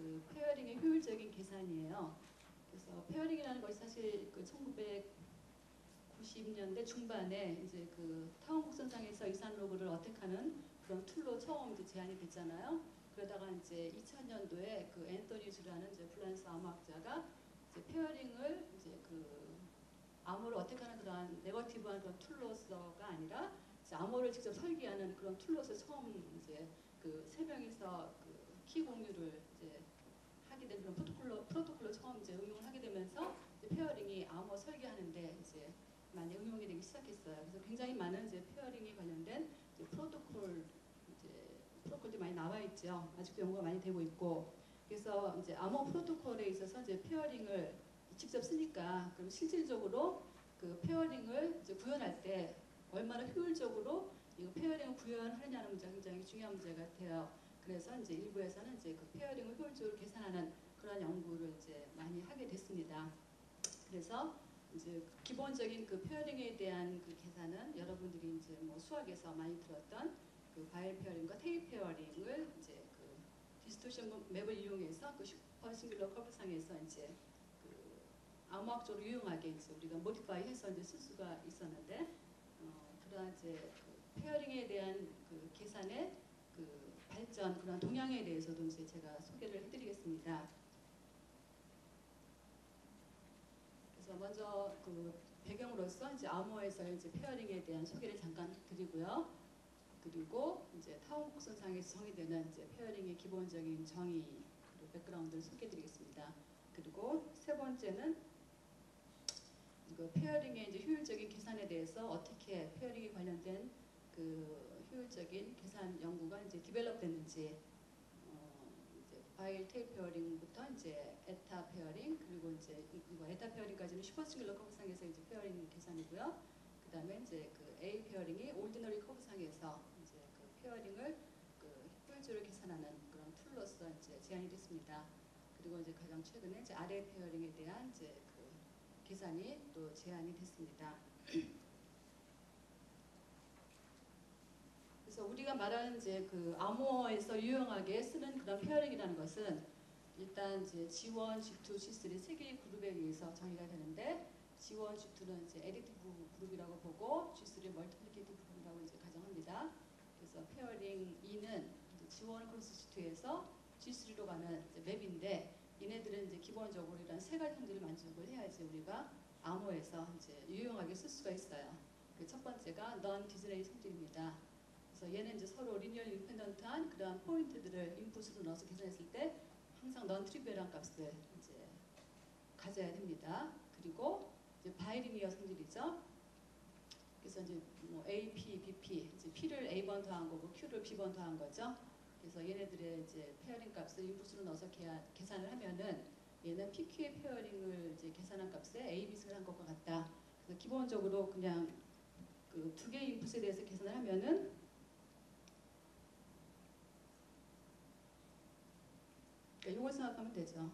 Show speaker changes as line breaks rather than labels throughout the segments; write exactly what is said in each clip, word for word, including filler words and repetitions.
그 페어링의 효율적인 계산이에요. 그래서 페어링이라는 것이 사실 그 천구백구십 년대 중반에 이제 그 타운 곡선상에서 이산 로그를 어택하는 그런 툴로 처음 이제 제안이 됐잖아요. 그러다가 이제 이천 년도에 그 앤토니 주라는 이제 프랑스 암호학자가 이제 페어링을 이제 그 암호를 어택하는 그러한 네거티브한 그런 툴로서가 아니라 이제 암호를 직접 설계하는 그런 툴로서 처음 이제 그 세 명이서 그 키 공유를 이제 하게 된 그런 프로토콜로 프로토콜로 처음 이제 응용을 하게 되면서 이제 페어링이 암호 설계하는데 이제 많이 응용이 되기 시작했어요. 그래서 굉장히 많은 이제 페어링에 관련된 이제 프로토콜 이제 프로토콜도 많이 나와 있죠. 아직도 연구가 많이 되고 있고. 그래서 이제 암호 프로토콜에 있어서 이제 페어링을 직접 쓰니까 그럼 실질적으로 그 페어링을 이제 구현할 때 얼마나 효율적으로 이 페어링을 구현하느냐는 문제가 굉장히 중요한 문제 같아요. 그래서 이제 일부에서는 이제 그 페어링을 효율적으로 계산하는 그런 연구를 이제 많이 하게 됐습니다. 그래서 이제 기본적인 그 페어링에 대한 그 계산은 여러분들이 이제 뭐 수학에서 많이 들었던 그 바이엘 페어링과 테일 페어링을 이제 그 디스토션 맵을 이용해서 그 슈퍼 싱귤러 커브상에서 이제 그 암호학적으로 유용하게 이제 우리가 모디파이 해서 이제 쓸 수가 있었는데 어, 그러한 이제 그 페어링에 대한 그 계산의 그 발전 그런 동향에 대해서도 이제 제가 소개를 해드리겠습니다. 그래서 먼저 그 배경으로서 이제 암호에서 이제 페어링에 대한 소개를 잠깐 드리고요. 그리고 이제 타운 곡선상에서 정의되는 이제 페어링의 기본적인 정의 그리고 백그라운드를 소개해드리겠습니다. 그리고 세 번째는 그 페어링의 이제 효율적인 계산에 대해서 어떻게 페어링에 관련된 그 효율적인 계산 연구가 이제 디벨롭 됐는지, 어 이제 바이엘 테일 페어링부터 이제 에타 페어링 그리고 이제 이거 에타 페어링까지는 슈퍼 싱귤러 커브상에서 이제 페어링 계산이고요. 그다음에 이제 그 A 페어링이 올디너리 커브상에서 이제 그 페어링을 그 효율적으로 계산하는 그런 툴로서 이제 제안이 됐습니다. 그리고 이제 가장 최근에 이제 아래 페어링에 대한 이제 그 계산이 또 제안이 됐습니다. 그래서 우리가 말하는 이제 그 암호에서 유용하게 쓰는 그런 페어링이라는 것은 일단 이제 지 원, 지 투, 지 쓰리 세 개의 그룹에 의해서 정의가 되는데 지 원, 지 투는 이제 에디티브 그룹이라고 보고 지 쓰리는 멀티플리케이티브 그룹이라고 이제 가정합니다. 그래서 페어링 이는 이제 지 원 크로스 지 투에서 지 쓰리로 가는 이제 맵인데 얘네들은 이제 기본적으로 이런 세 가지 성질을 만족을 해야지 우리가 암호에서 이제 유용하게 쓸 수가 있어요. 그 첫 번째가 넌 디즈레이 성질입니다. 그래서 얘는 이제 서로 리니얼 인펜던트한 그러한 포인트들을 인풋으로 넣어서 계산했을 때 항상 넌 트리비얼한 값을 이제 가져야 됩니다. 그리고 이제 바이리니어 성질이죠. 그래서 이제 뭐 A, P, B, P, 이제 P를 A번 더한 거고 Q를 B번 더한 거죠. 그래서 얘네들의 이제 페어링 값을 인풋으로 넣어서 계산, 계산을 하면은 얘는 피 큐의 페어링을 이제 계산한 값에 A, B승을 한 것과 같다. 그래서 기본적으로 그냥 그 두 개의 인풋에 대해서 계산을 하면은 그러니까 이걸 생각하면 되죠.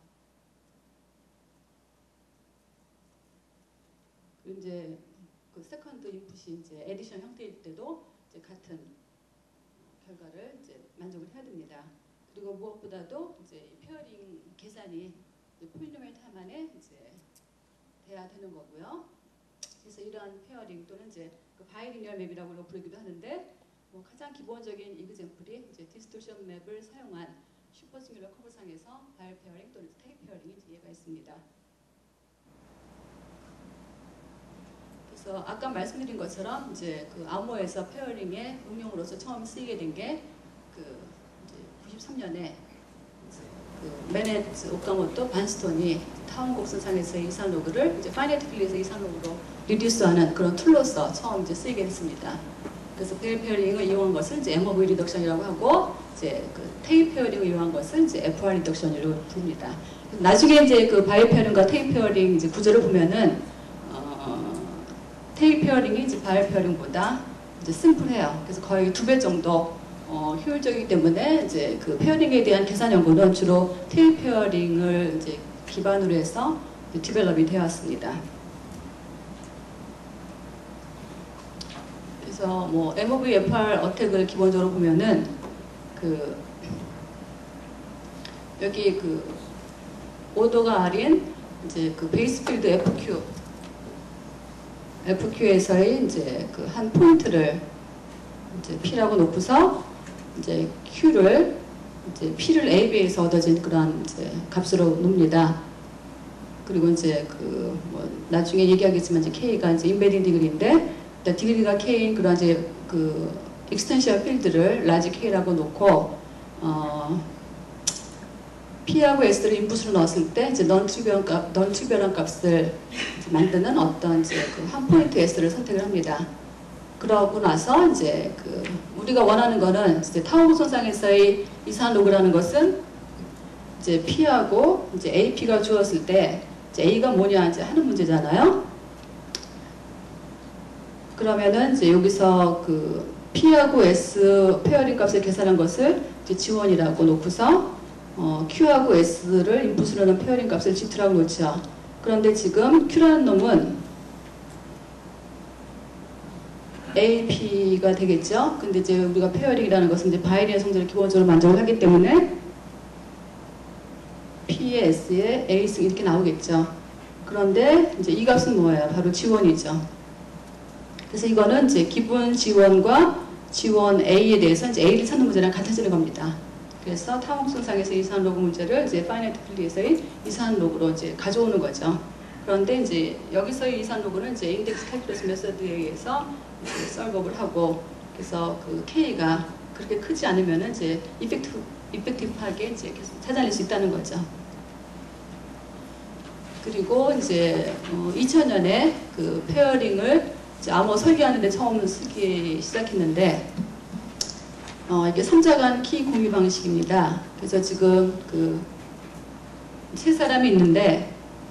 그리고 이제 그 세컨드 인풋이 이제 에디션 형태일 때도 이제 같은 결과를 이제 만족을 해야 됩니다. 그리고 무엇보다도 이제 페어링 계산이 폴리노미얼 타임 안에 이제 돼야 되는 거고요. 그래서 이러한 페어링 또는 이제 그 바이리니얼 맵이라고 부르기도 하는데 뭐 가장 기본적인 이그젬플이 이제 디스토션 맵을 사용한 슈퍼 싱귤러 커브상에서 바이엘 페어링 또는 테일 페어링이 이해가 있습니다. 그래서 아까 말씀드린 것처럼 이제 그 암호에서 페어링의 응용으로서 처음 쓰이게 된 게 그 이제 구십삼 년에 그 메넷, 오카모토, 반스톤이 타운 곡선상에서의 이산 로그를 이제 파이네티클리에서 이산 로그로 리듀스하는 그런 툴로서 처음 이제 쓰이게 됐습니다. 그래서 베일 페어링을 이용한 것을 이제 엠 오브 리덕션이라고 하고 이제 그 테일 페어링을 이용한 것을 이제 에프 알 리덕션이라고 부릅니다. 나중에 이제 그 바이엘 페어링과 테일 페어링 이제 구조를 보면은 어, 테일 페어링이 이제 바이엘 페어링보다 이제 심플해요. 그래서 거의 두 배 정도 어, 효율적이기 때문에 이제 그 페어링에 대한 계산 연구는 주로 테일 페어링을 이제 기반으로 해서 디벨롭이 되었습니다. 그래서 뭐 엠 오브 에프 알 어택을 기본적으로 보면은 그 여기 그 오도가 R인 이제 그 베이스 필드 에프큐 에프큐에서의 이제 그 한 포인트를 이제 P라고 놓고서 이제 Q를 이제 P를 에이비에서 얻어진 그런 이제 값으로 놉니다. 그리고 이제 그 뭐 나중에 얘기하겠지만 이제 K가 이제 인베딩 디그리인데 디그리가 K인 그런 이제 그 익스텐션 필드를 라지 K라고 놓고 어 P하고 S를 인풋으로 넣었을 때 이제 넌 트리비얼한 값, 넌 트리비얼한 값을 이제 만드는 어떤 이제 그 한 포인트 S를 선택을 합니다. 그러고 나서 이제 그 우리가 원하는 거는 이제 타워 손상에서의 이산 로그라는 것은 이제 P하고 이제 에이피가 주었을 때 이제 A가 뭐냐 이제 하는 문제잖아요. 그러면은 이제 여기서 그 P하고 S 페어링 값을 계산한 것을 이제 지 원이라고 놓고서 어, Q하고 S를 인풋으로 넣은 페어링 값을 지 투라고 놓죠. 그런데 지금 Q라는 놈은 에이피가 되겠죠. 근데 이제 우리가 페어링이라는 것은 이제 바이리언 성질을 기본적으로 만족을 하기 때문에 P의 S의 A승 이렇게 나오겠죠. 그런데 이제 이 값은 뭐예요? 바로 지 원이죠. 그래서 이거는 이제 기본 지 원과 지 원 A에 대해서 이제 A를 찾는 문제랑 같아지는 겁니다. 그래서 타원성상에서 이산 로그 문제를 이제 파이나이트 필드에서의 이산 로그로 이제 가져오는 거죠. 그런데 이제 여기서의 이산 로그는 이제 인덱스 캘큘러스 메서드에 의해서 이제 solve업을 하고 그래서 그 K가 그렇게 크지 않으면은 이제 이펙티브 이펙티브하게 이제 찾아낼 수 있다는 거죠. 그리고 이제 어 이천 년에 그 페어링을 이제 암호 설계하는데 처음 쓰기 시작했는데. 어, 이게 삼자간 키 공유 방식입니다. 그래서 지금 그 세 사람이 있는데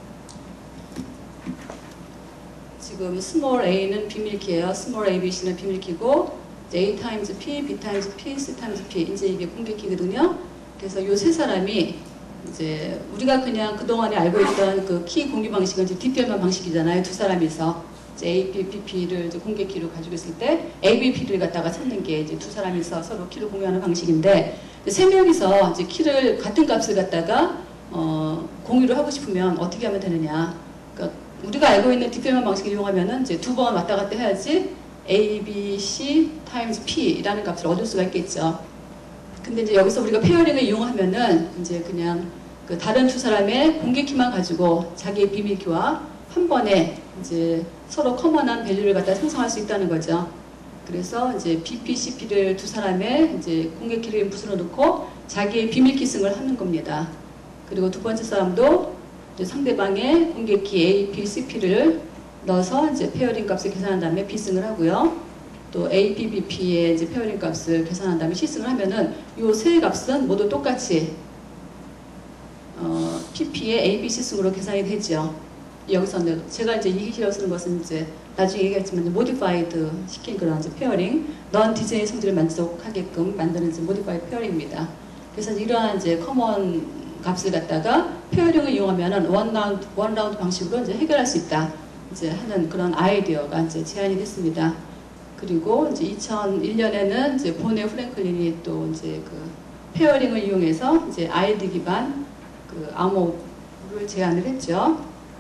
지금 스몰 a는 비밀키예요. 스몰 a, b, c는 비밀키고 a 타임즈 p, b 타임즈 p, c 타임즈 p 이제 이게 공개키거든요. 그래서 이 세 사람이 이제 우리가 그냥 그동안에 알고 있던 그 키 공유 방식은 이제 디피엠만 방식이잖아요. 두 사람이서 에이 피, 비 피를 이제 공개 키로 가지고 있을 때 에이 비 피를 갖다가 찾는 게 이제 두 사람이서 서로 키를 공유하는 방식인데 세 명이서 이제 키를 같은 값을 갖다가 어, 공유를 하고 싶으면 어떻게 하면 되느냐? 그러니까 우리가 알고 있는 디피엠만 방식을 이용하면은 이제 두 번 왔다 갔다 해야지 A, B, C 타임즈 P라는 값을 얻을 수가 있겠죠. 근데 이제 여기서 우리가 페어링을 이용하면은 이제 그냥 그 다른 두 사람의 공개 키만 가지고 자기의 비밀 키와 한 번에 이제 서로 커먼한 밸류를 갖다 생성할 수 있다는 거죠. 그래서 이제 비 피, 씨 피를 두 사람의 이제 공개 키를 인풋으로 넣고 자기의 비밀 키 승을 하는 겁니다. 그리고 두 번째 사람도 이제 상대방의 공개 키 A, B, C 피를 넣어서 이제 페어링 값을 계산한 다음에 B 승을 하고요. 또 A, B, B P의 이제 페어링 값을 계산한 다음에 C 승을 하면은 이 세 값은 모두 똑같이 어, 피 피의 A, B, C 승으로 계산이 되죠. 여기서는 제가 이제 이기시라고 쓰는 것은 이제 나중에 얘기했지만 모디파이드 시킨 그런 이제 페어링, 넌 디제이 성질을 만족하게끔 만드는 이제 모디파이드 페어링입니다. 그래서 이러한 이제 커먼 값을 갖다가 페어링을 이용하면은 원 라운드 원 라운드 방식으로 이제 해결할 수 있다. 이제 하는 그런 아이디어가 이제 제안이 됐습니다. 그리고 이제 이천일 년에는 이제 보네 프랭클린이 또 이제 그 페어링을 이용해서 이제 아이디 기반 그 암호를 제안을 했죠.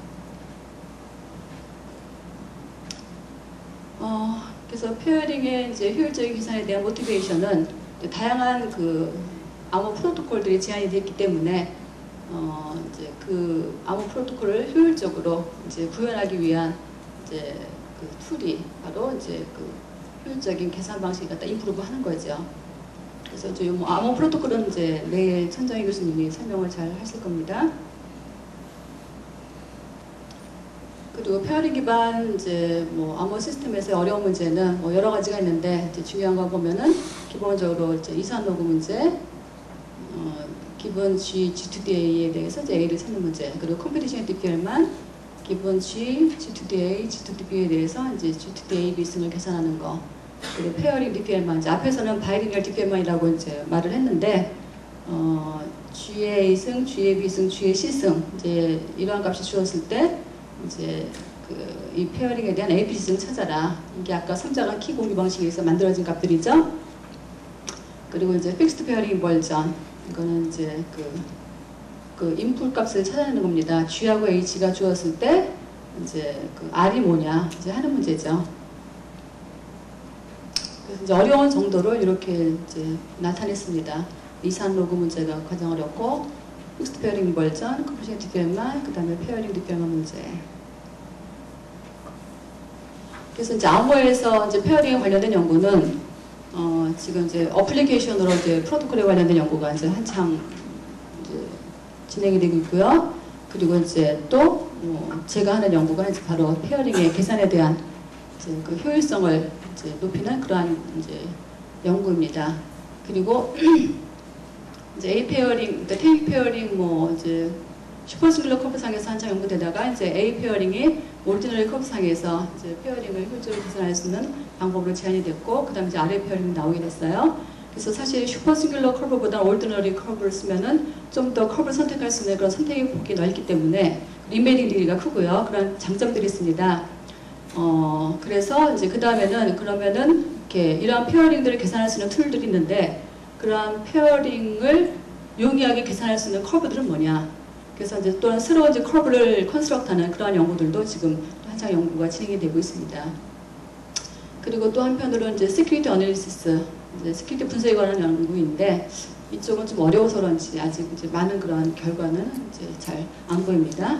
어, 그래서 페어링의 이제 효율적인 계산에 대한 모티베이션은 다양한 그 암호 프로토콜들이 제안이 됐기 때문에 어, 이제 그 암호 프로토콜을 효율적으로 이제 구현하기 위한 이제 그 툴이 바로 이제 그 효율적인 계산 방식을 갖다 임프루브 하는 거죠. 그래서 이제 뭐 암호 프로토콜은 이제 내일 천정희 교수님이 설명을 잘 하실 겁니다. 그리고 페어링 기반 이제 뭐 암호 시스템에서의 어려운 문제는 뭐 여러 가지가 있는데 이제 중요한 거 보면은 기본적으로 이제 이산 로그 문제, 어, 기본 G, 지 투 디 에이에 대해서 이제 A를 찾는 문제, 그리고 컴퓨테이션 디피엘만 기본 G, 지 투 디 에이, 지 투 디 비에 대해서 이제 지 투 디 에이 비승을 계산하는 거, 그리고 페어링 디피엘만 이제 앞에서는 바이리니얼 디피엘만이라고 이제 말을 했는데 어, G의 A승, G의 B승, G의 C승 이제 이러한 값이 주었을 때 이제 그 이 페어링에 대한 에이 피 지승 찾아라. 이게 아까 삼자간 키 공유 방식에서 만들어진 값들이죠. 그리고 이제 픽스드 페어링 인벌전 이거는 이제 그 그 인풋 값을 찾아내는 겁니다. G하고 H가 주었을 때 이제 그 R이 뭐냐 이제 하는 문제죠. 그래서 이제 어려운 정도로 이렇게 이제 나타냈습니다. 이산 로그 문제가 가장 어렵고, 픽스드 페어링 인벌전, 컴프레션 디페어만, 그 다음에 페어링 디페어만 문제. 그래서 이제 아모에서 이제 페어링에 관련된 연구는 어 지금 이제 어플리케이션으로 이제 프로토콜에 관련된 연구가 이제 한창 이제 진행이 되고 있고요. 그리고 이제 또 뭐 제가 하는 연구가 이제 바로 페어링의 계산에 대한 이제 그 효율성을 이제 높이는 그러한 이제 연구입니다. 그리고 이제 A 페어링, 그러니까 테이크 페어링 뭐 이제 슈퍼싱글러 커브 상에서 한창 연구되다가 이제 A 페어링이 오리지널 커브 상에서 이제 페어링을 효율적으로 계산할 수 있는 방법으로 제안이 됐고, 그다음 이제 아래 페어링이 나오게 됐어요. 그래서 사실 슈퍼싱글러 커브보다 오리지널 커브를 쓰면은 좀 더 커브를 선택할 수 있는 그런 선택의 폭이 넓기 때문에 인베딩 디그리가 크고요. 그런 장점들이 있습니다. 어 그래서 이제 그 다음에는 그러면은 이렇게 이러한 페어링들을 계산할 수 있는 툴들이 있는데, 그러한 페어링을 용이하게 계산할 수 있는 커브들은 뭐냐? 그래서 이제 또한 새로운 이제 커브를 컨스트럭트하는 그러한 연구들도 지금 한창 연구가 진행이 되고 있습니다. 그리고 또 한편으로는 이제 시큐리티 어널리시스, 이제 시큐리티 분석에 관한 연구인데, 이쪽은 좀 어려워서 그런지 아직 이제 많은 그런 결과는 이제 잘 안 보입니다.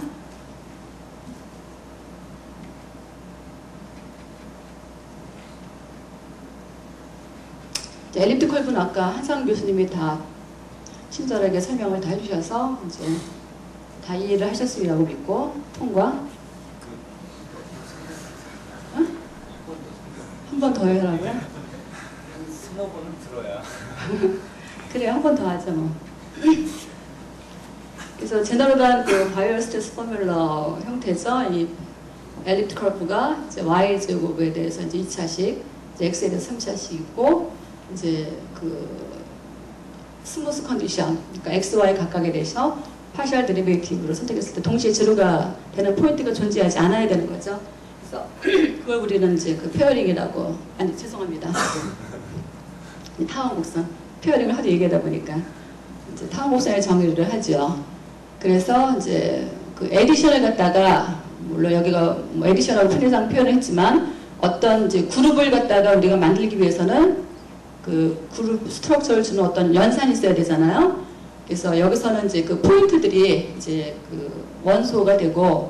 엘립트 컬브는 아까 한상 교수님이 다 친절하게 설명을 다 해주셔서 이제 다 이해를 하셨으리라고 믿고 통과. 응? 한 번 더 해라고요?
한 스무 번은 들어야.
그래, 한 번 더 하죠 뭐. 그래서 제너럴한 그 바이오 스트레스 포뮬러 형태죠. 이 엘립트 컬브가 이제 y 제곱에 대해서 이제 이 차식, 이제 x에 대해서 삼 차식 있고, 이제 그 스무스 컨디션, 그러니까 x, y 각각에 대해서 파셜 데리베이티브로 선택했을 때 동시에 제로가 되는 포인트가 존재하지 않아야 되는 거죠. 그래서 그걸 우리는 이제 그 페어링이라고, 아니 죄송합니다. 타원 곡선 페어링을 하도 얘기하다 보니까 이제 타원 곡선의 정의를 하죠. 그래서 이제 그 에디션을 갖다가, 물론 여기가 뭐 에디션하고 편의상 표현을 했지만, 어떤 이제 그룹을 갖다가 우리가 만들기 위해서는 그 그룹 스트럭처를 주는 어떤 연산이 있어야 되잖아요. 그래서 여기서는 이제 그 포인트들이 이제 그 원소가 되고,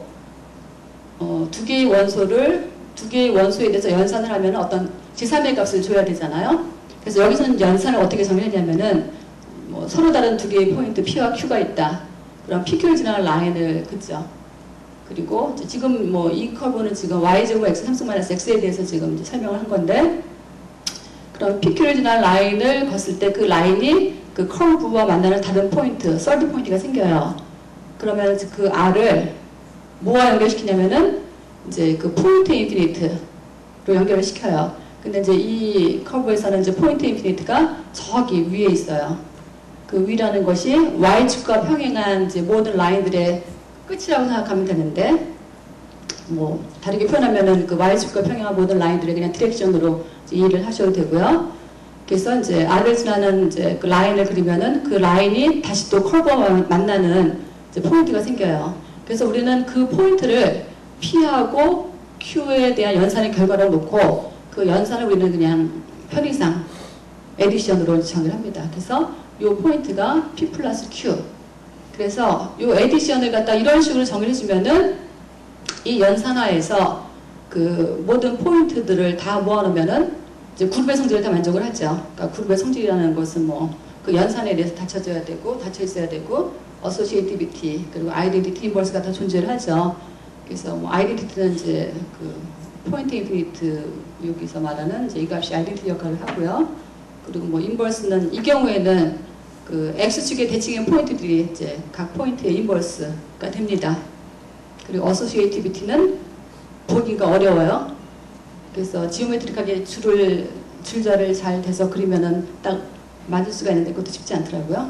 어, 두 개의 원소를, 두 개의 원소에 대해서 연산을 하면 어떤 지삼의 값을 줘야 되잖아요. 그래서 여기서는 연산을 어떻게 정의했냐면은, 뭐 서로 다른 두 개의 포인트 P와 Q가 있다. 그럼 피 큐를 지나는 라인을 긋죠. 그리고 지금 뭐 이 커브는 지금 y제곱 x 삼승 마이너스 x에 대해서 지금 이제 설명을 한 건데, 그럼 피 큐를 지나는 라인을 걷을 때 그 라인이 그 커브와 만나는 다른 포인트, 서드 포인트가 생겨요. 그러면 그 R을 뭐와 연결시키냐면은 이제 그 포인트 인피니트로 연결을 시켜요. 근데 이제 이 커브에서는 이제 포인트 인피니트가 저기 위에 있어요. 그 위라는 것이 y축과 평행한 이제 모든 라인들의 끝이라고 생각하면 되는데, 뭐 다르게 표현하면은 그 y축과 평행한 모든 라인들의 그냥 디렉션으로 이해를 하셔도 되고요. 그래서 이제 R을 지나는 이제 그 라인을 그리면은 그 라인이 다시 또 커브와 만나는 이제 포인트가 생겨요. 그래서 우리는 그 포인트를 P하고 Q에 대한 연산의 결과로 놓고, 그 연산을 우리는 그냥 편의상 에디션으로 정의를 합니다. 그래서 이 포인트가 P 플러스 Q. 그래서 이 에디션을 갖다 이런 식으로 정의를 해주면은 이 연산화에서 그 모든 포인트들을 다 모아놓으면은 이제 그룹의 성질을 다 만족을 하죠. 그러니까 그룹의 성질이라는 것은 뭐 그 연산에 대해서 닫혀져야 되고, 닫혀 있어야 되고, 어소시에이티비티, 그리고 아이덴티티 인버스가 다 존재를 하죠. 그래서 뭐 아이덴티티는 이제 그 포인트 인피니트 여기서 말하는 이제 이 값이 아이덴티티 역할을 하고요. 그리고 뭐 인버스는 이 경우에는 그 x축의 대칭인 포인트들이 이제 각 포인트의 인버스가 됩니다. 그리고 어소시에이티비티는 보기가 어려워요. 그래서 지오메트릭하게 줄을 줄자를 잘 대서 그리면은 딱 맞을 수가 있는데 그것도 쉽지 않더라고요.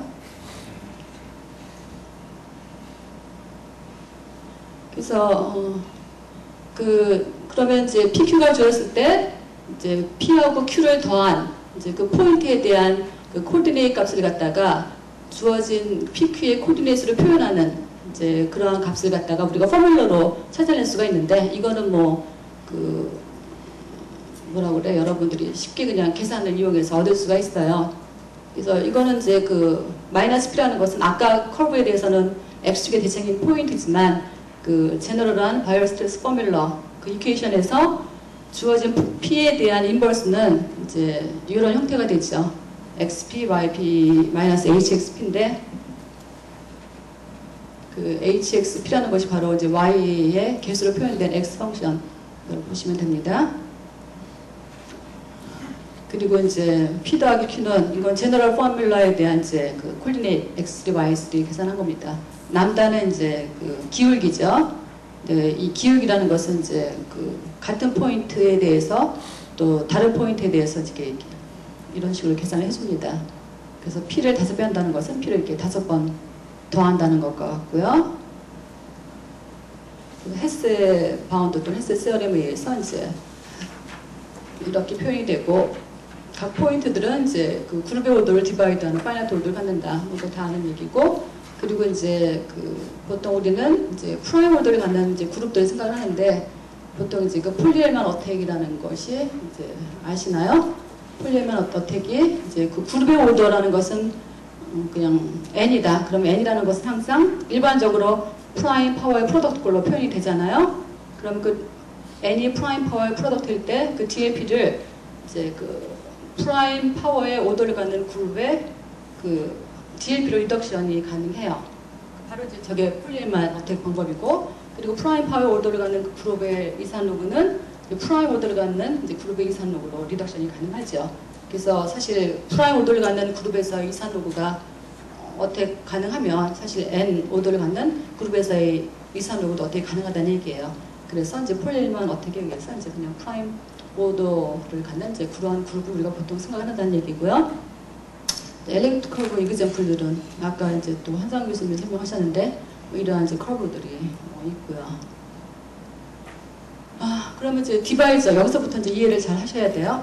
그래서 어, 그 그러면 이제 피 큐가 주었을 때 이제 P하고 Q를 더한 이제 그 포인트에 대한 그 코디네이트 값을 갖다가 주어진 피큐의 코디네이트를 표현하는 이제 그러한 값을 갖다가 우리가 포뮬러로 찾아낼 수가 있는데, 이거는 뭐 그 뭐라 그래, 여러분들이 쉽게 그냥 계산을 이용해서 얻을 수가 있어요. 그래서 이거는 이제 그 마이너스 P라는 것은 아까 커브에 대해서는 X축의 대칭인 포인트지만, 그 제너럴한 바이오 스트레스 포뮬러 그 이퀘이션에서 주어진 P에 대한 인버스는 이제 이런 형태가 되죠. xp, yp, 마이너스 hxp인데, 그 hxp라는 것이 바로 이제 y의 개수로 표현된 x 펑션을 보시면 됩니다. 그리고 이제 p 더하기 q는 이건 제너럴 포뮬러에 대한 이제 그 콜디네이트 엑스 쓰리, 와이 쓰리 계산한 겁니다. 남다는 이제 그 기울기죠. 네, 이 기울기라는 것은 이제 그 같은 포인트에 대해서 또 다른 포인트에 대해서 이렇게 이런 식으로 계산을 해줍니다. 그래서 p를 다섯 배 한다는 것은 p를 이렇게 다섯 번 더한다는 것과 같고요. 헤세 바운드 또는 헤세 세어렘에 의해서 이제 이렇게 표현이 되고, 각 포인트들은 이제 그 그룹의 오도를 디바이드하는 파이나이트 오도를 갖는다. 이거 다 아는 얘기고, 그리고 이제 그 보통 우리는 이제 프라임 오더를 갖는 이제 그룹들을 생각을 하는데, 보통 이제 그 폴리엘만 어택이라는 것이 이제 아시나요? 폴리엘만 어택이 이제 그 그룹의 오더라는 것은 그냥 n이다. 그럼 n이라는 것은 항상 일반적으로 프라임 파워의 프로덕트꼴로 표현이 되잖아요. 그럼 그 n이 프라임 파워의 프로덕트일 때 그 디엘피를 이제 그 프라임 파워의 오더를 갖는 그룹의 그 디엘피로 리덕션이 가능해요. 바로 이제 저게 폴리엘만 어택 방법이고, 그리고 프라임 파워의 오더를 갖는 그 그룹의 이산로그는 프라임 오더를 갖는 이제 그룹의 이산로그로 리덕션이 가능하죠. 그래서 사실 프라임 오더를 갖는 그룹에서 이산로그가 어택 가능하면 사실 n 오더를 갖는 그룹에서의 이산로그도 어택 가능하다는 얘기예요. 그래서 이제 폴리엘만 어택에 의해서 이제 그냥 프라임 오더를 갖는 이제 그러한 그룹을 우리가 보통 생각한다는 얘기고요. 엘리베이터 커브 이그젠플들은 아까 이제 또 한상 교수님이 설명하셨는데 뭐 이러한 이제 커브들이 뭐 있고요. 아, 그러면 이제 디바이저, 여기서부터 이제 이해를 잘 하셔야 돼요.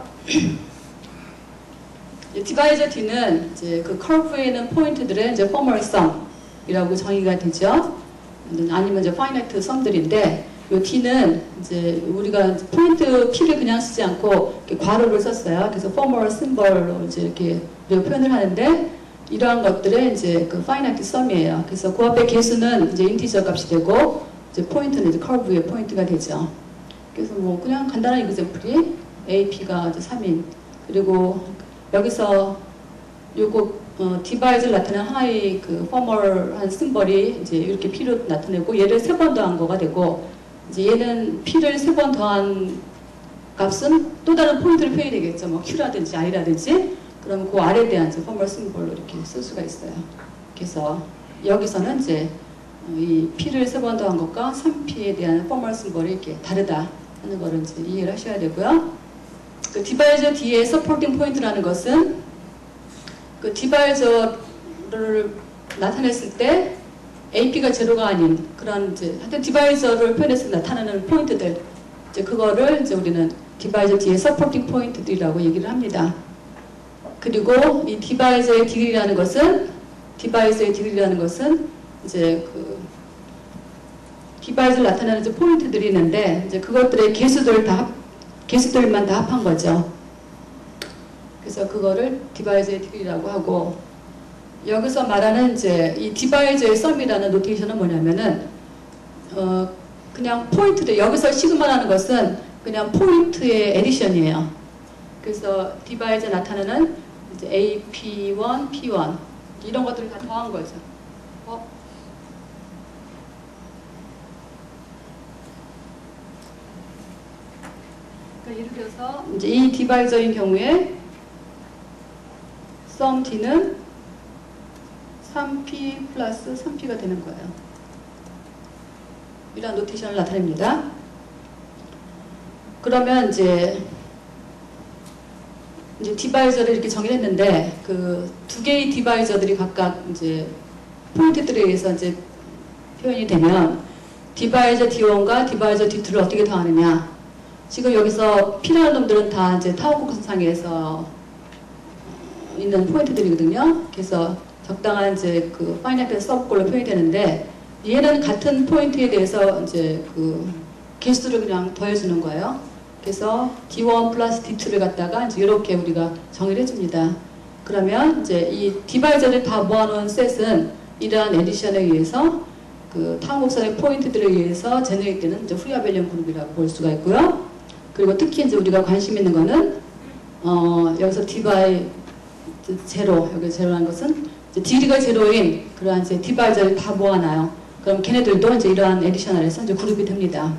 디바이저 D는 이제 그 커브에 있는 포인트들의 이제 포멀성이라고 정의가 되죠. 아니면 이제 파이나이트 썸들인데, 이 D는 이제 우리가 포인트 P를 그냥 쓰지 않고 이렇게 괄호를 썼어요. 그래서 포멀 심벌로 이제 이렇게 우리가 표현을 하는데, 이러한 것들의 이제 그 파이나이트 썸이에요. 그래서 그 앞에 개수는 이제 인티저 값이 되고, 이제 포인트는 이제 커브의 포인트가 되죠. 그래서 뭐 그냥 간단한 이그젠플이 에이피가 이제 삼인, 그리고 여기서 요거 어, 디바이즈를 나타내는 하나의 그 포멀한 심벌이 이제 이렇게 P로 나타내고, 얘를 세 번 더한 거가 되고, 이제 얘는 P를 세 번 더한 값은 또 다른 포인트를 표현이 되겠죠. 뭐 Q라든지 I라든지. 그러면 그 R에 대한 이제 포멀 심벌로 이렇게 쓸 수가 있어요. 그래서 여기서는 이제 이 P를 세 번 더한 것과 삼 피에 대한 포멀 심벌이 이렇게 다르다 하는 거를 이제 이해를 하셔야 되고요. 그 디바이저 D의 서포팅 포인트라는 것은 그 디바이저를 나타냈을 때 에이피가 제로가 아닌 그런 이제 하여튼 디바이저를 표현해서 나타나는 포인트들, 이제 그거를 이제 우리는 디바이저 D의 서포팅 포인트들이라고 얘기를 합니다. 그리고 이 디바이저의 디그리라는 것은 디바이저의 디그리라는 것은 이제 그 디바이저를 나타내는 이제 포인트들이 있는데, 이제 그것들의 개수들 다 합, 개수들만 다 합한 거죠. 그래서 그거를 디바이저의 디그리라고 하고, 여기서 말하는 이제 이 디바이저의 썸이라는 노테이션은 뭐냐면은 어 그냥 포인트들, 여기서 시그마라는 것은 그냥 포인트의 에디션이에요. 그래서 디바이저 나타내는 이제 에이 피 원, 피 원 이런 것들을 다 더한 거죠. 어? 그러니까 예를 들어서 이제 이 디바이저인 경우에 썸 D는 삼 피 플러스 삼 피가 되는 거예요. 이런 노테이션을 나타냅니다. 그러면 이제 이제 디바이저를 이렇게 정의했는데, 그 두 개의 디바이저들이 각각 이제 포인트들에 의해서 이제 표현이 되면 디바이저 디 원과 디바이저 디 투를 어떻게 더하느냐. 지금 여기서 P라는 놈들은 다 이제 타워 곡선상에서 있는 포인트들이거든요. 그래서 적당한 이제 그 파이나이트 서브골로 표현이 되는데 얘는 같은 포인트에 대해서 이제 그 개수를 그냥 더해주는 거예요. 그래서 디 원 플러스 디 투를 갖다가 이제 이렇게 우리가 정의를 해줍니다. 그러면 이제 이 디바이저를 다 모아놓은 셋은 이러한 에디션에 의해서 그 타운곡선의 포인트들에 의해서 제너레이트되는 이제 프리아벨리언 그룹이라고 볼 수가 있고요. 그리고 특히 이제 우리가 관심 있는 거는 어 여기서 디바이 제로, 여기 제로라는 것은 이제 디가 제로인 그러한 이제 디바이저를 다 모아놔요. 그럼 걔네들도 이제 이러한 에디셔널에서 이제 그룹이 됩니다.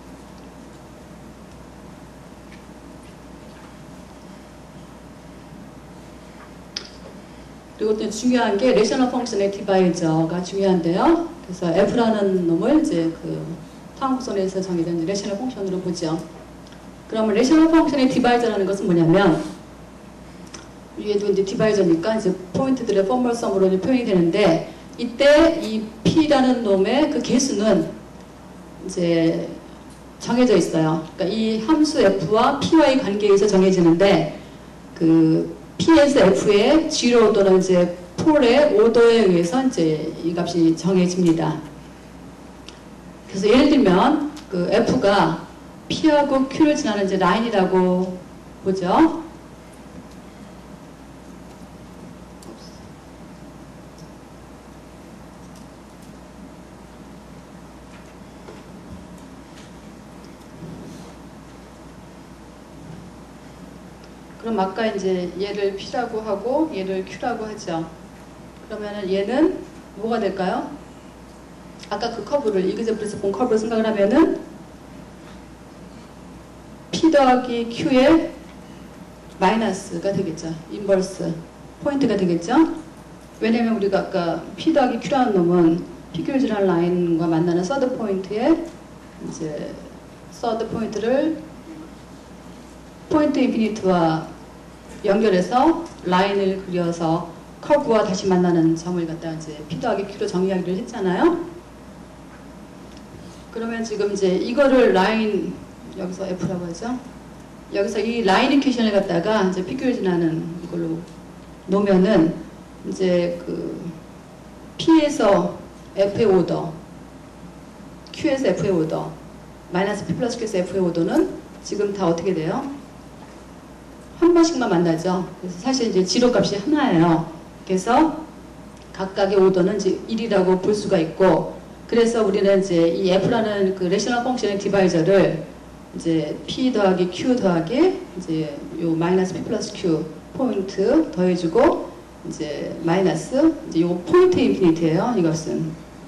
그리고 또 중요한 게 레셔널 펑션의 디바이저가 중요한데요. 그래서 F라는 놈을 이제 그 타운곡선에서 정의된 레셔널 펑션으로 보죠. 그러면 레셔널 펑션의 디바이저라는 것은 뭐냐면 위에도 이제 디바이저니까 이제 포인트들의 포멀 썸으로 표현이 되는데 이때 이 P라는 놈의 그 개수는 이제 정해져 있어요. 그러니까 이 함수 F와 P와의 관계에서 정해지는데 그 P에서 F의 G로 또는 이제 폴의 오더에 의해서 이제 이 값이 정해집니다. 그래서 예를 들면 그 F가 P하고 Q를 지나는 이제 라인이라고 보죠. 그럼 아까 이제 얘를 P라고 하고 얘를 Q라고 하죠. 그러면은 얘는 뭐가 될까요? 아까 그 커브를 이그제플에서 본 커브를 생각을 하면은 P 더하기 Q의 마이너스가 되겠죠. 인버스 포인트가 되겠죠. 왜냐면 우리가 아까 P 더하기 Q라는 놈은 피규어지란 라인과 만나는 서드 포인트에 이제 서드 포인트를 포인트 인피니트와 연결해서 라인을 그려서 커브와 다시 만나는 점을 갖다 이제 P 더하기 Q로 정의하기로 했잖아요. 그러면 지금 이제 이거를 라인 여기서 F라고 하죠. 여기서 이 라인 이퀘이션을 갖다가 이제 피규어지나는 이걸로 놓으면은 이제 그 P에서 F의 오더, Q에서 F의 오더, 마이너스 P 플러스 Q에서 F의 오더는 지금 다 어떻게 돼요? 한 번씩만 만나죠. 그래서 사실 이제 지로 값이 하나예요. 그래서 각각의 오더는 이제 일이라고 볼 수가 있고, 그래서 우리는 이제 이 F라는 그 레셔널 펑션의 디바이저를 이제 P 더하기 Q 더하기 이제 요 마이너스 P 플러스 Q 포인트 더해주고 이제 마이너스 이제 요 포인트 인피니트예요. 이것은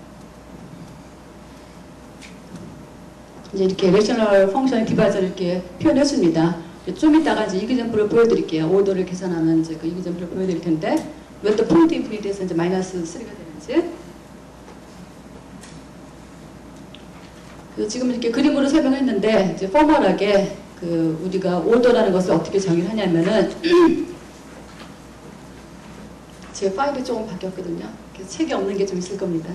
이제 이렇게 레셔널 펑션의 디바이저를 이렇게 표현해줍니다. 좀 이따가 이제 이그젠플을 보여드릴게요. 오더를 계산하는 이제 그 이그젠플을 보여드릴 텐데 왜 또 포인트 인피니트에서 이제 마이너스 삼가 되는지 그 지금 이렇게 그림으로 설명했는데 이제 포멀하게 그 우리가 오더라는 것을 어떻게 정의를 하냐면은 제 파일이 조금 바뀌었거든요. 그래서 책이 없는 게 좀 있을 겁니다.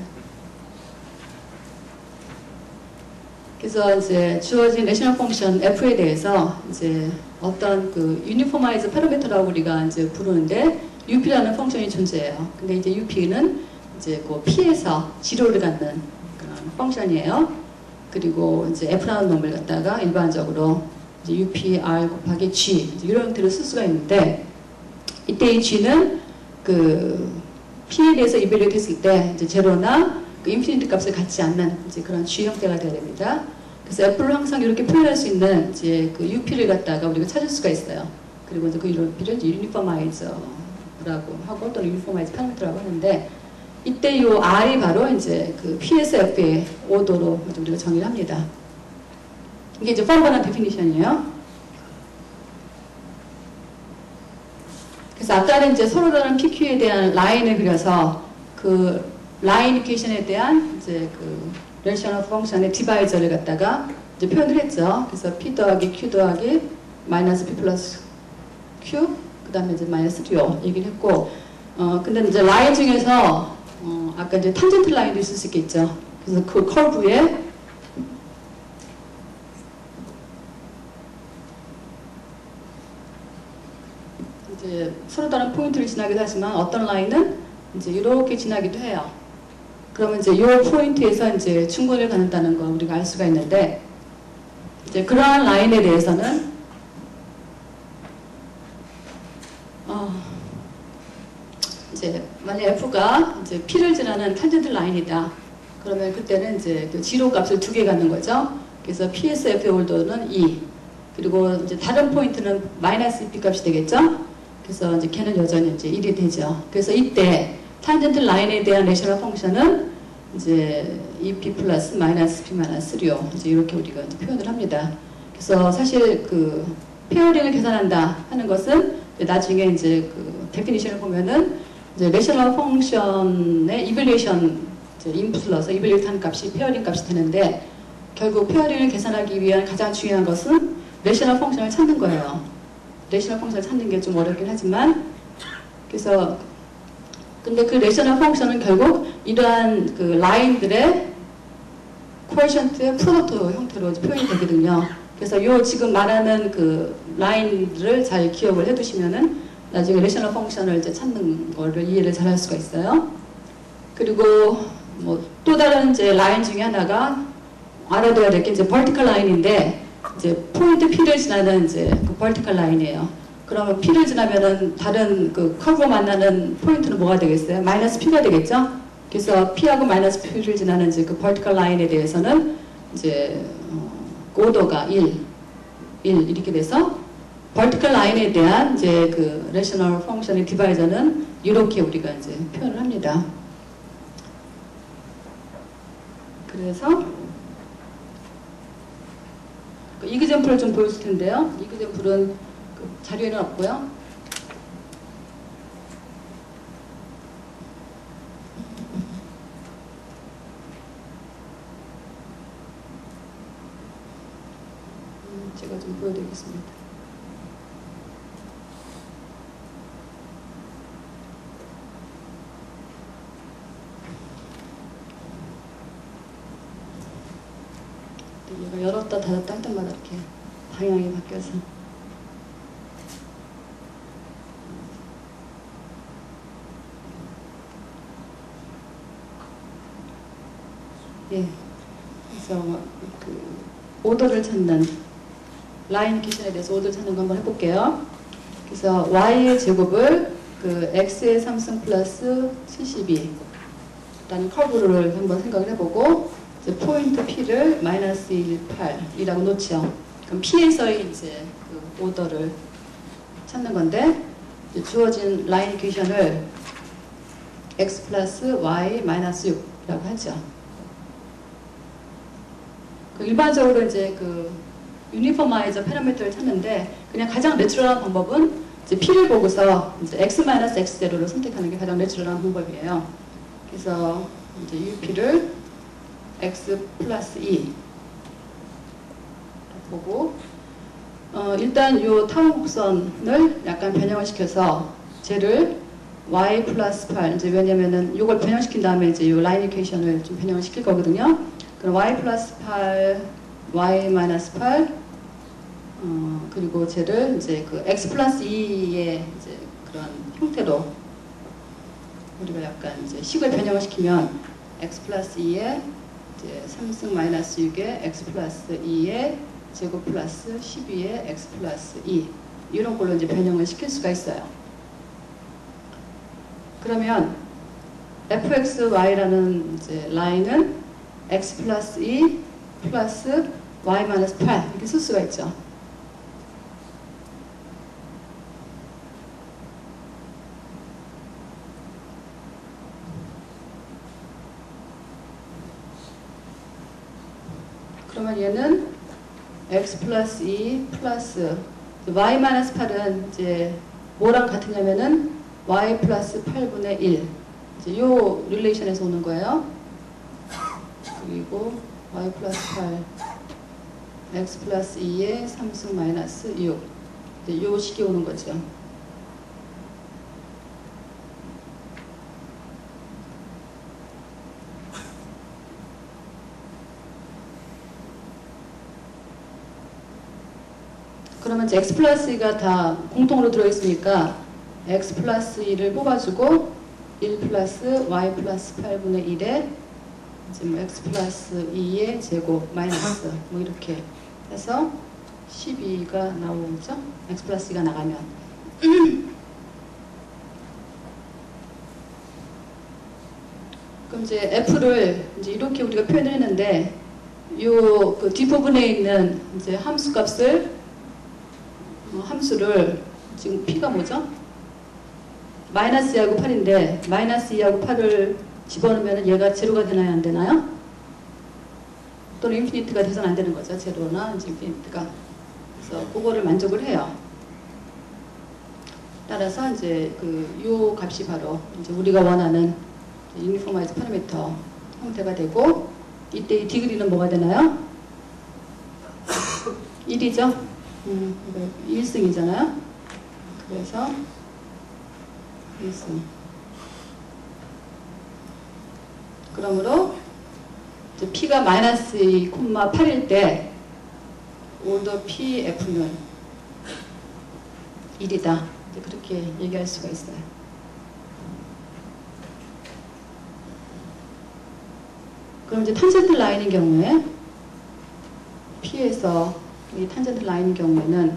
그래서 이제 주어진 레셔널 펑션 F에 대해서 이제 어떤 그 유니포마이즈 파라미터라고 우리가 이제 부르는데 유피라는 펑션이 존재해요. 근데 이제 유피는 이제 그 P에서 지로를 갖는 그런 펑션이에요. 그리고 이제 F라는 놈을 갖다가 일반적으로 이제 유피 R 곱하기 G 이런 형태로 쓸 수가 있는데 이때 이 G는 그 P에 대해서 이벨리트 했을 때 이제 제로나 그 인피니트 값을 갖지 않는 이제 그런 G 형태가 되어야 됩니다. 그래서 F를 항상 이렇게 표현할 수 있는 이제 그 유피를 갖다가 우리가 찾을 수가 있어요. 그리고 이제 그 유피를 유니포마이저라고 하고 또는 유니포마이즈 파라미터라고 하는데 이때 이 R이 바로 이제 그 P에서 F의 오더로 우리가 정의를 합니다. 이게 이제 포멀한 데피니션이에요. 그래서 아까는 이제 서로 다른 피큐에 대한 라인을 그려서 그 라인 이퀘이션에 대한 이제 그 레셔널 펑션의 디바이저를 갖다가 이제 표현을 했죠. 그래서 P 더하기 Q 더하기 마이너스 P 플러스 Q 그 다음에 이제 마이너스 삼 얘기를 했고 어 근데 이제 라인 중에서 어 아까 이제 탄젠트 라인도 있을 수 있겠죠. 그래서 그 커브에 이제 서로 다른 포인트를 지나기도 하지만 어떤 라인은 이제 이렇게 지나기도 해요. 그러면 이제 이 포인트에서 이제 충분을 갖는다는 거 우리가 알 수가 있는데, 이제 그러한 라인에 대해서는 어, 이제 만약 F가 이제 P를 지나는 탄젠트 라인이다. 그러면 그때는 이제 그 지로 값을 두 개 갖는 거죠. 그래서 피에스에프의 올더는 이. 그리고 이제 다른 포인트는 마이너스 이 피 값이 되겠죠. 그래서 이제 걔는 여전히 이제 일이 되죠. 그래서 이때 탄젠트 라인에 대한 레이셔널 펑션은 이제 이 피 플러스 마이너스 P 마이너스 삼 이제 이렇게 우리가 이제 표현을 합니다. 그래서 사실 그 페어링을 계산한다 하는 것은 나중에 이제 그 데피니션을 보면은 이제 레이셔널 펑션의 이밸리에이션 인풋을 넣어서 이밸리에이트 하는 값이 페어링 값이 되는데, 결국 페어링을 계산하기 위한 가장 중요한 것은 레이셔널 펑션을 찾는 거예요. 레이셔널 펑션을 찾는 게 좀 어렵긴 하지만, 그래서 근데 그 레이셔널 펑션은 결국 이러한 그 라인들의 코에션트의 프로덕트 형태로 표현이 되거든요. 그래서 요 지금 말하는 그 라인들을 잘 기억을 해두시면은 나중에 레이셔널 펑션을 이제 찾는 거를 이해를 잘 할 수가 있어요. 그리고 뭐 또 다른 이제 라인 중에 하나가 알아둬야 될 게 이제 vertical 라인인데, 이제 포인트 P를 지나는 이제 그 vertical 라인이에요. 그러면 P를 지나면은 다른 그 커브 만나는 포인트는 뭐가 되겠어요? 마이너스 P가 되겠죠? 그래서 P하고 마이너스 P를 지나는 이제 그 vertical 라인에 대해서는 이제 어, 오더가 일, 일 이렇게 돼서 vertical 라인에 대한 이제 그 rational function의 디바이저는 이렇게 우리가 이제 표현을 합니다. 그래서 그 이그젬플을 좀 보여줄 텐데요. 이그젬플은 그 자료에는 없고요. 음, 제가 좀 보여드리겠습니다. 얘가 열었다 닫았다 할 때마다 이렇게 방향이 바뀌어서. 예. 그래서 그 오더를 찾는 라인 기준에 대해서 오더를 찾는 거 한번 해볼게요. 그래서 y의 제곱을 그 x의 삼 승 플러스 칠십이 라는 커브를 한번 생각을 해보고, 이제 포인트 P를 마이너스 십팔이라고 놓죠. 그럼 P에서의 이제 그 오더를 찾는 건데, 이제 주어진 라인 이퀘이션을 x 플러스 y 마이너스 육이라고 하죠. 그 일반적으로 이제 그 유니포마이저 패러미터를 찾는데, 그냥 가장 내추럴한 방법은 이제 P를 보고서 이제 x 마이너스 x 제로를 선택하는 게 가장 내추럴한 방법이에요. 그래서 이제 유피를 x 플러스 이 보고, 어, 일단 요 타원 곡선을 약간 변형을 시켜서 쟤를 y 플러스 팔, 이제 왜냐면은 요걸 변형시킨 다음에 이제 요 라인 이퀘이션을 좀 변형을 시킬 거거든요. 그럼 y 플러스 팔, y 마이너스 팔, 어, 그리고 쟤를 이제 그 x 플러스 이의 이제 그런 형태로 우리가 약간 이제 식을 변형을 시키면 x 플러스 이의 이제 삼 승 마이너스 육의 x 플러스 이의 제곱 플러스 십이의 x 플러스 이, 이런 걸로 이제 변형을 시킬 수가 있어요. 그러면 fxy라는 이제 라인은 x 플러스 이 플러스 y 마이너스 팔 이렇게 쓸 수가 있죠. 그러면 얘는 x 플러스 이 플러스 y 마이너스 팔은 이제 뭐랑 같으냐면은 y 플러스 팔분의 일, 이제 요 릴레이션에서 오는 거예요. 그리고 y 플러스 팔, x 플러스 이의 삼 승 마이너스 육, 이제 요 식이 오는 거죠. 그러면 이제 x 플러스 이가 다 공통으로 들어있으니까 x 플러스 이를 뽑아주고 일 플러스 y 플러스 팔분의 일에 지금 x 플러스 이의 제곱 마이너스 뭐 이렇게 해서 십이가 나오죠. x 플러스 이가 나가면 그럼 이제 f를 이제 이렇게 우리가 표현을 했는데 요 그 뒷부분에 있는 이제 함수 값을 어, 함수를 지금 p가 뭐죠? 마이너스 이하고 팔인데 마이너스 이하고 팔을 집어넣으면 얘가 제로가 되나요? 안 되나요? 또는 인피니트가 돼서는 안 되는 거죠. 제로나 이제 인피니트가. 그래서 그거를 만족을 해요. 따라서 이제 그 요 값이 바로 이제 우리가 원하는 유니포마이즈 파라미터 형태가 되고 이때 이 디그리는 뭐가 되나요? 일이죠. 음, 일 승이잖아요. 그래서 일 승. 그러므로 이제 P가 마이너스 이 콤마 팔일 때 오더 피에프는 일이다. 이제 그렇게 얘기할 수가 있어요. 그럼 이제 탄젠트 라인인 경우에 P에서 이 탄젠트 라인인 경우에는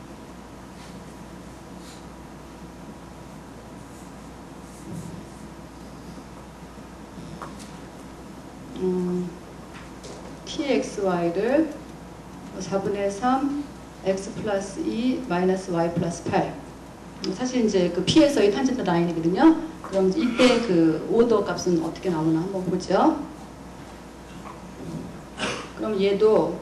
음, txy를 사분의 삼 x 플러스 이 마이너스 y 플러스 팔 사실 이제 그 P에서 이 탄젠트 라인이거든요. 그럼 이때 그 오더 값은 어떻게 나오나 한번 보죠. 그럼 얘도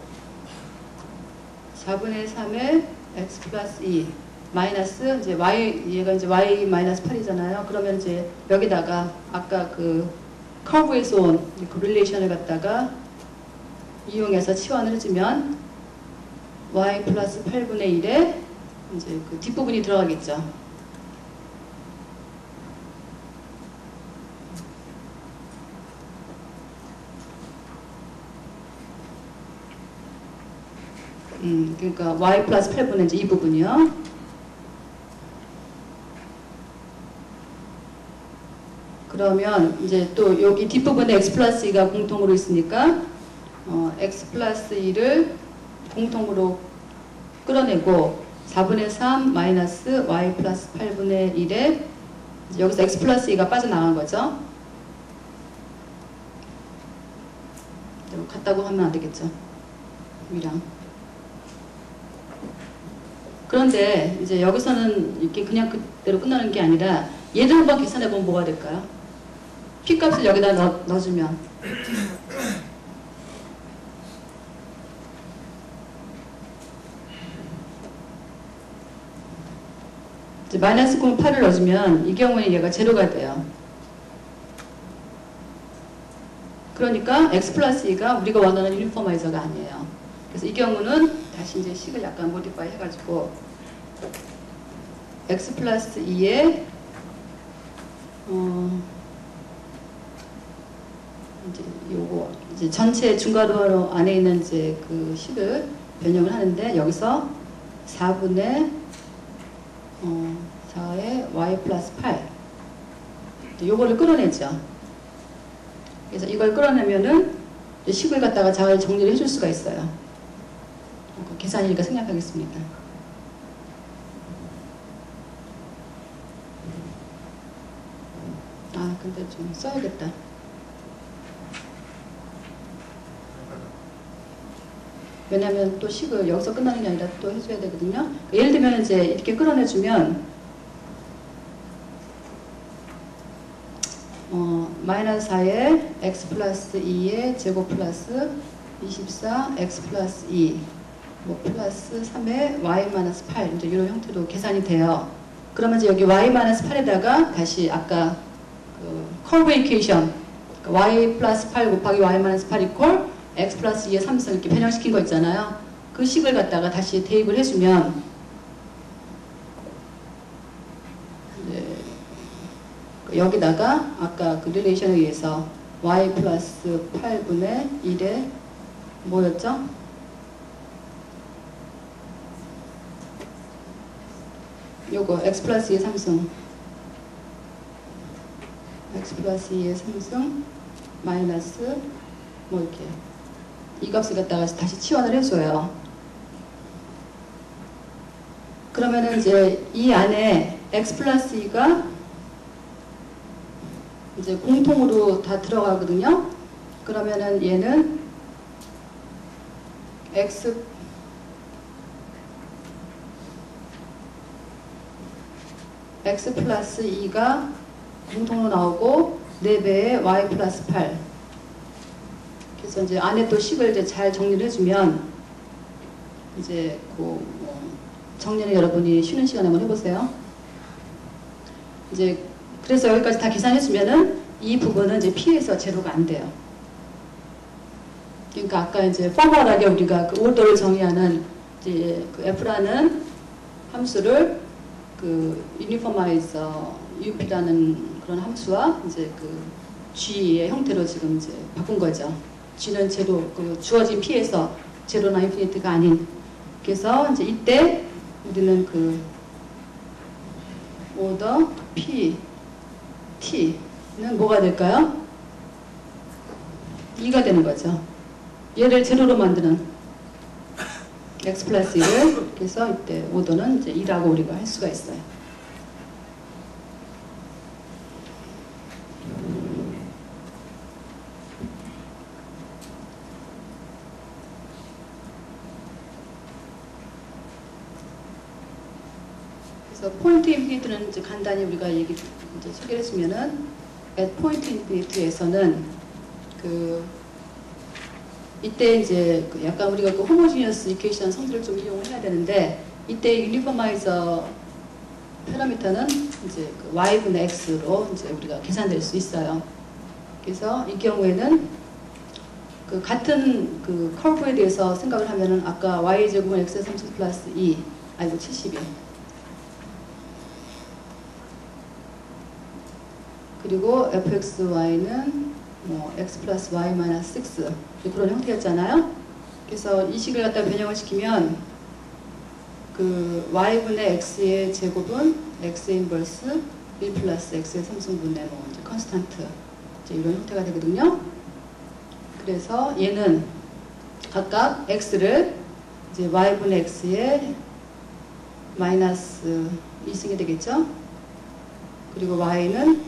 사분의 삼의 x 플러스 이 마이너스 이제 y 얘가 이제 y 마이너스 팔이잖아요. 그러면 이제 여기다가 아까 그 커브에서 온 코릴레이션을 갖다가 이용해서 치환을 해주면 y 플러스 팔분의 일에 이제 그 뒷부분이 들어가겠죠. 음, 그러니까 y 플러스 팔분의 이제 이 부분이요. 그러면 이제 또 여기 뒷부분에 x 플러스 이가 공통으로 있으니까 어, x 플러스 이를 공통으로 끌어내고 사분의 삼 마이너스 y 플러스 팔분의 일에 이제 여기서 x 플러스 이가 빠져나간 거죠. 같다고 하면 안 되겠죠. 위랑. 그런데 이제 여기서는 이렇게 그냥 그대로 끝나는 게 아니라 얘를 한번 계산해 보면 뭐가 될까요? P 값을 여기다 넣, 넣어주면 이제 마이너스 팔을 넣어주면 이 경우에 얘가 제로가 돼요. 그러니까 x 플러스 이가 우리가 원하는 유니포마이저가 아니에요. 그래서 이 경우는 다시 이제 식을 약간 모디파이 해가지고 x 플러스 이에 어 이제 요거 이제 전체 중괄호 안에 있는 이제 그 식을 변형을 하는데 여기서 사분의 어 사의 y 플러스 팔 요거를 끌어내죠. 그래서 이걸 끌어내면은 식을 갖다가 잘 정리를 해줄 수가 있어요. 계산이니까 생략하겠습니다. 아 근데 좀 써야겠다. 왜냐면 또 식을 여기서 끝나는 게 아니라 또 해줘야 되거든요. 예를 들면 이제 이렇게 끌어내주면 어, 마이너스 사의 x 플러스 이의 제곱 플러스 이십사 x 플러스 이 뭐 플러스 삼의 y 마이너스 팔 이제 이런 형태로 계산이 돼요. 그러면 이제 여기 y 마이너스 팔에다가 다시 아까 그 커브 이퀘이션 그러니까 y 플러스 팔 곱하기 y 마이너스 팔 이퀄 x 플러스 이의 삼 승 이렇게 변형시킨 거 있잖아요. 그 식을 갖다가 다시 대입을 해주면 이제 여기다가 아까 그 릴레이션에 의해서 y 플러스 팔분의 일에 뭐였죠? 요거 x 플러스 이의 삼 승 x 플러스 이의 삼승 마이너스 뭐 이렇게 이 값을 갖다가 다시 치환을 해줘요. 그러면은 이제 이 안에 x 플러스 이가 이제 공통으로 다 들어가거든요. 그러면은 얘는 x x 플러스 이가 공통으로 나오고 네 배의 y 플러스 팔. 그래서 이제 안에 또 식을 이제 잘 정리를 해주면 이제 그 뭐 정리는 여러분이 쉬는 시간에 한번 해보세요. 이제 그래서 여기까지 다 계산해주면은 이 부분은 이제 P에서 제로가 안 돼요. 그러니까 아까 이제 포멀하게 우리가 그 오더를 정의하는 이제 그 F라는 함수를 그 유니포마이저 유피라는 그런 함수와 이제 그 G의 형태로 지금 이제 바꾼 거죠. G는 제로, 그 주어진 P에서 제로나 인피니트가 아닌. 그래서 이제 이때 우리는 그 오더 P, T는 뭐가 될까요? 이가 되는 거죠. 얘를 제로로 만드는 x 플러스 이를 그래서 이때 오더는 이제 이라고 우리가 할 수가 있어요. 그래서 포인트 인피니트는 이제 간단히 우리가 얘기 이제 소개를 해주면은 at 포인트 인피니트에서는 그 이때 이제 그 약간 우리가 그 호모지니어스 이퀘이션 성질을 좀 이용해야 되는데 이때 유니포마이저 파라미터는 이제 그 y분의 x로 이제 우리가 계산될 수 있어요. 그래서 이 경우에는 그 같은 그 커브에 대해서 생각을 하면은 아까 y제곱은 x의 삼승 플러스 이 아이고 칠십이 그리고 fxy는 뭐 x 플러스 y 마이너스 육 그런 형태였잖아요. 그래서 이 식을 갖다 변형을 시키면 그 y분의 x의 제곱은 x 인버스 일 플러스 x의 삼승분의 뭐 이제 컨스탄트 이제 이런 형태가 되거든요. 그래서 얘는 각각 x를 이제 y분의 x의 마이너스 이승이 되겠죠. 그리고 y는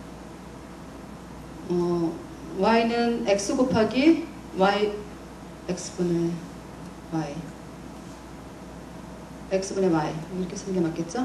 어, y는 x 곱하기 y x분의 y x분의 y 이렇게 쓰는 게 맞겠죠?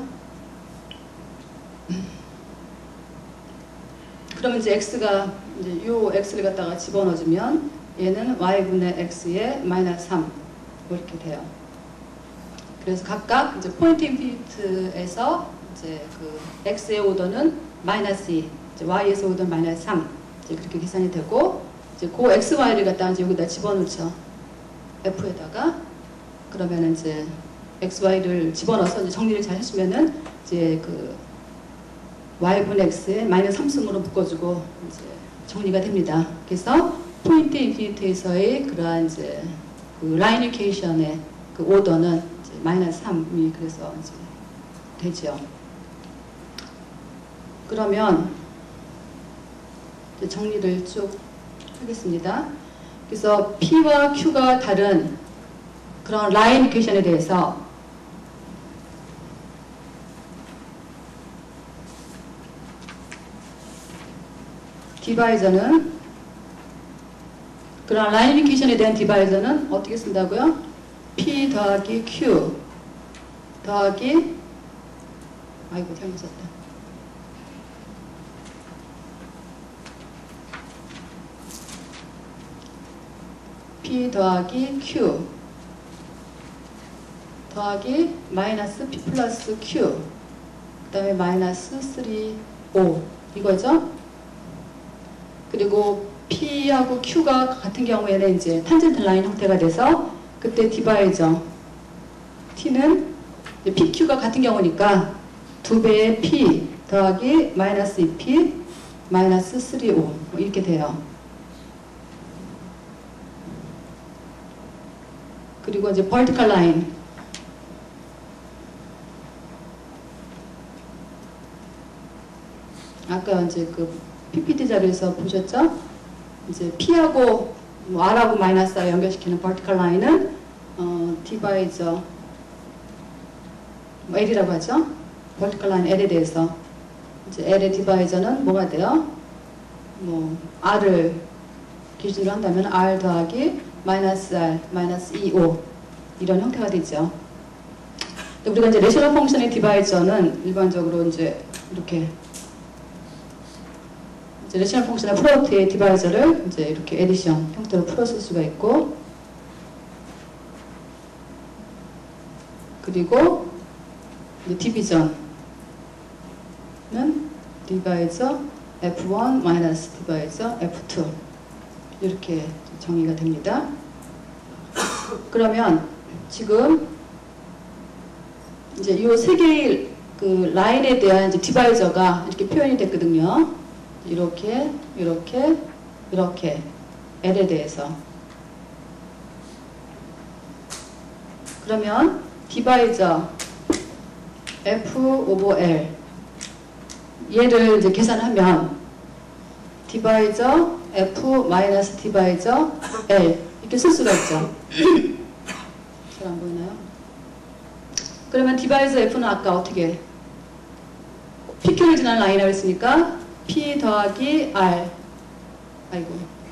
그러면 이제 x가 이제 요 x를 갖다가 집어넣어주면 얘는 y분의 x의 마이너스 삼 이렇게 돼요. 그래서 각각 이제 포인트 인피니트에서 이제 그 x의 오더는 마이너스 이, 이제 y에서 오더는 마이너스 삼 이제 그렇게 계산이 되고 이제 그 xy를 갖다 이제 여기다 집어넣죠. f에다가 그러면 이제 xy를 집어넣어서 이제 정리를 잘 해주면은 이제 그 y분의 x에 마이너스 삼승으로 묶어주고 이제 정리가 됩니다. 그래서 포인트 인피니트에서의 그러한 이제 그 라인 이퀘이션의 그 오더는 이제 마이너스 삼이 그래서 이제 되죠. 그러면 이제 정리를 쭉 하겠습니다. 그래서 P와 Q가 다른 그런 라인 이퀘이션에 대해서 디바이저는 그런 라인 이퀘이션에 대한 디바이저는 어떻게 쓴다고요? P 더하기 Q 더하기 아이고 잘못 썼다. P 더하기 Q 더하기 마이너스 P 플러스 Q 그 다음에 마이너스 삼, 오 이거죠. 그리고 P하고 Q가 같은 경우에는 이제 탄젠트 라인 형태가 돼서 그때 디바이저 T는 피 큐가 같은 경우니까 두 배의 P 더하기 마이너스 이 피 마이너스 삼, 오 이렇게 돼요. 그리고 이제 vertical line 아까 이제 그 피피티 자료에서 보셨죠? 이제 P하고 뭐 R하고 마이너스 R 연결시키는 vertical line은 어, 디바이저 뭐 L이라고 하죠? vertical line L에 대해서 이제 L의 디바이저는 뭐가 돼요? 뭐 R을 기준으로 한다면 R 더하기 마이너스 R 마이너스 이 오 이런 형태가 되죠. 우리가 이제 레셔널 펑션의 디바이저는 일반적으로 이제 이렇게 이제 레셔널 펑션의 프로덕트의 디바이저를 이제 이렇게 에디션 형태로 풀었을 수가 있고, 그리고 이제 디비전은 디바이저 에프 원 마이너스 디바이저 에프 투 이렇게 정의가 됩니다. 그러면 지금 이제 이 세 개의 그 라인에 대한 이제 디바이저가 이렇게 표현이 됐거든요. 이렇게, 이렇게, 이렇게 L에 대해서. 그러면 디바이저 F 오버 L 얘를 이제 계산하면 디바이저 F 마이너스 디바이저 L 이렇게 쓸 수가 있죠. 잘 안 보이나요? 그러면 디바이저 F는 아까 어떻게 피큐를 지나는 라인이라고 했으니까 P 더하기 R 아이고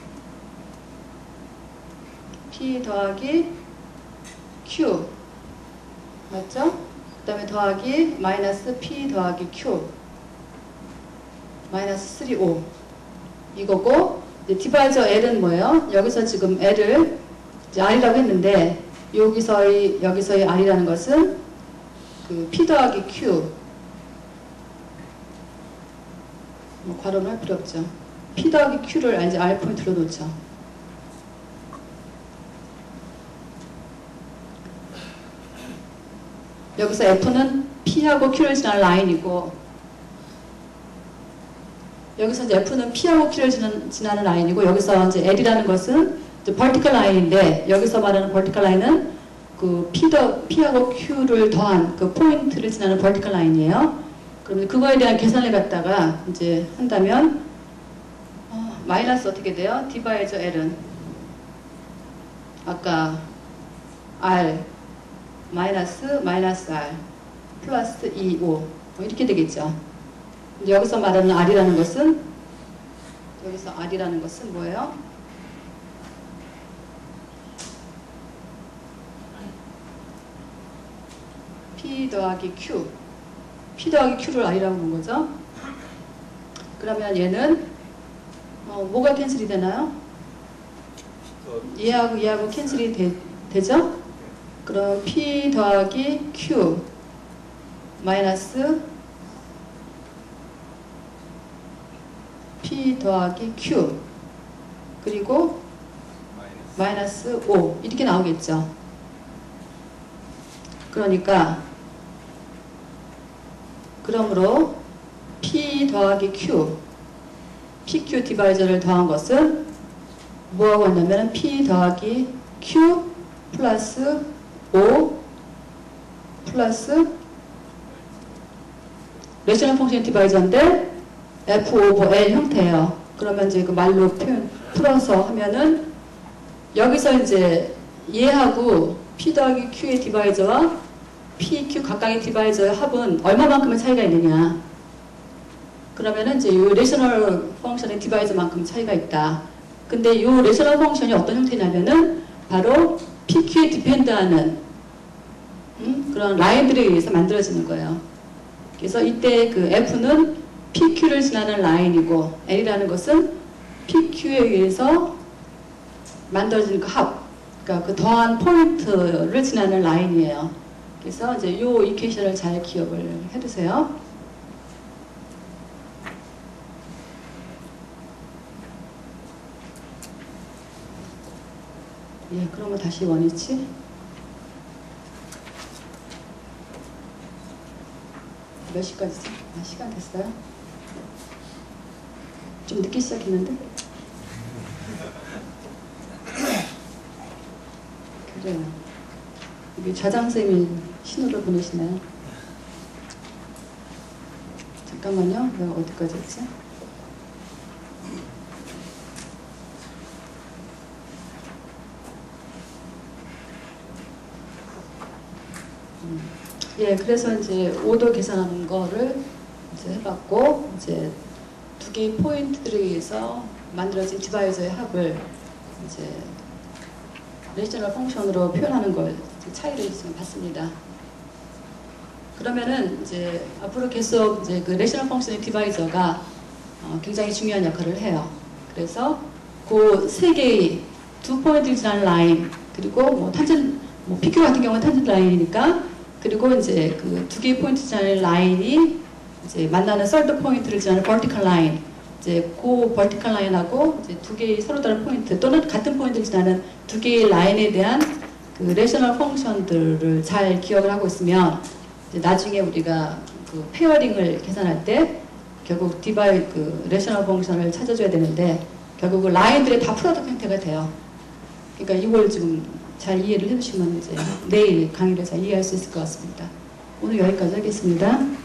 P 더하기 Q 맞죠? 그 다음에 더하기 마이너스 P 더하기 Q 마이너스 쓰리 오 이거고, 이제 디바이저 L은 뭐예요? 여기서 지금 L을 이제 R이라고 했는데 여기서의 여기서의 R이라는 것은 그 P 더하기 Q 뭐 괄호는 할 필요 없죠. P 더하기 Q를 이제 R 포인트로 놓죠. 여기서 F는 P하고 Q를 지나는 라인이고, 여기서 이제 F는 P하고 Q를 지나는, 지나는 라인이고, 여기서 이제 L이라는 것은 이제 vertical 라인인데, 여기서 말하는 vertical 라인은 그 P 더, P하고 Q를 더한 그 포인트를 지나는 vertical 라인이에요. 그러면 그거에 대한 계산을 갖다가 이제 한다면 어, 마이너스 어떻게 돼요? 디바이저 L은 아까 R 마이너스 마이너스 R 플러스 이 오 뭐 이렇게 되겠죠. 이제 여기서 말하는 R이라는 것은 여기서 R이라는 것은 뭐예요? P 더하기 Q P 더하기 Q를 R이라고 본 거죠. 그러면 얘는 어, 뭐가 캔슬이 되나요? 얘하고 얘하고 캔슬이 되, 되죠? 그럼 P 더하기 Q 마이너스 P 더하기 Q 그리고 마이너스 오 이렇게 나오겠죠. 그러니까 그러므로 P 더하기 Q 피큐 디바이저를 더한 것은 뭐하고 왔냐면 P 더하기 Q 플러스 오 플러스 레셔널 펑션 디바이저인데 F 오버 L 형태예요. 그러면 이제 그 말로 표현 풀어서 하면은 여기서 이제 얘하고 P 더하기 Q의 디바이저와 P, Q 각각의 디바이저의 합은 얼마만큼의 차이가 있느냐. 그러면은 이제 이 레셔널 펑션의 디바이저만큼 차이가 있다. 근데 이 레셔널 펑션이 어떤 형태냐면은 바로 P, Q에 디펜드하는 음? 그런 라인들에 의해서 만들어지는 거예요. 그래서 이때 그 F는 P, Q를 지나는 라인이고 L이라는 것은 P, Q에 의해서 만들어지는 그 합, 그러니까 그 더한 포인트를 지나는 라인이에요. 그래서 이제 이 이퀘이션을 잘 기억을 해두세요. 예, 그러면 다시 원위치. 몇 시까지지? 아, 시간 됐어요? 좀 늦게 시작했는데? 그래요. 이게 좌장쌤이 신호를 보내시나요? 잠깐만요. 내가 어디까지 했지? 음, 예, 그래서 이제 오도 계산하는 거를 이제 해봤고, 이제 두 개의 포인트들에 의해서 만들어진 디바이저의 합을 이제 레이셔널 펑션으로 표현하는 걸 차이를 지금 봤습니다. 그러면은 이제 앞으로 계속 이제 그 레이셔널 펑션의 디바이저가 어, 굉장히 중요한 역할을 해요. 그래서 그 세 개의 두 포인트를 지나는 라인, 그리고 뭐 탄젠, 뭐 피큐 같은 경우는 탄젠 라인이니까, 그리고 이제 그 두 개의 포인트 지나는 라인이 이제 만나는 썰드 포인트를 지나는 버티컬 라인, 이제 그 버티컬 라인하고 이제 두 개의 서로 다른 포인트 또는 같은 포인트를 지나는 두 개의 라인에 대한 그 레이셔널 펑션들을 잘 기억을 하고 있으면 이제 나중에 우리가 그 페어링을 계산할 때 결국 디바이 그 레이셔널 펑션을 찾아줘야 되는데 결국 그 라인들의 다 프로덕트 형태가 돼요. 그러니까 이걸 좀 잘 이해를 해주시면 이제 내일 강의를 잘 이해할 수 있을 것 같습니다. 오늘 여기까지 하겠습니다.